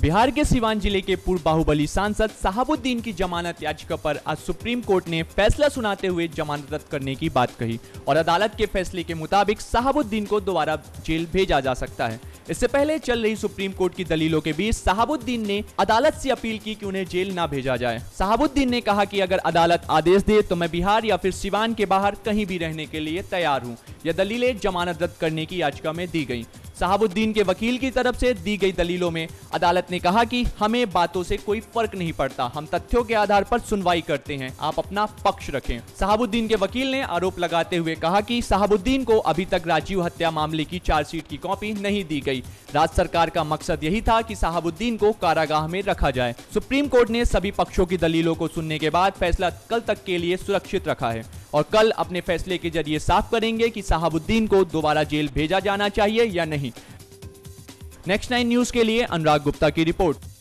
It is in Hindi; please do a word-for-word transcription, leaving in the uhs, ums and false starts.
बिहार के सीवान जिले के पूर्व बाहुबली सांसद शहाबुद्दीन की जमानत याचिका पर आज सुप्रीम कोर्ट ने फैसला सुनाते हुए जमानत रद्द करने की बात कही और अदालत के फैसले के मुताबिक शहाबुद्दीन को दोबारा जेल भेजा जा सकता है। इससे पहले चल रही सुप्रीम कोर्ट की दलीलों के बीच शहाबुद्दीन ने अदालत से अपील की कि उन्हें जेल ना भेजा जाए। शहाबुद्दीन ने कहा कि अगर अदालत आदेश दे तो मैं बिहार या फिर सीवान के बाहर कहीं भी रहने के लिए तैयार हूं। यह दलीलें जमानत रद्द करने की याचिका में दी गई। शहाबुद्दीन के वकील की तरफ से दी गई दलीलों में अदालत ने कहा कि हमें बातों से कोई फर्क नहीं पड़ता, हम तथ्यों के आधार पर सुनवाई करते हैं, आप अपना पक्ष रखें। शहाबुद्दीन के वकील ने आरोप लगाते हुए कहा कि शहाबुद्दीन को अभी तक राजीव हत्या मामले की चार्जशीट की कॉपी नहीं दी गई। राज्य सरकार का मकसद यही था कि शहाबुद्दीन को कारागाह में रखा जाए। सुप्रीम कोर्ट ने सभी पक्षों की दलीलों को सुनने के बाद फैसला कल तक के लिए सुरक्षित रखा है और कल अपने फैसले के जरिए साफ करेंगे कि शहाबुद्दीन को दोबारा जेल भेजा जाना चाहिए या नहीं। नेक्स्ट नाइन न्यूज के लिए अनुराग गुप्ता की रिपोर्ट।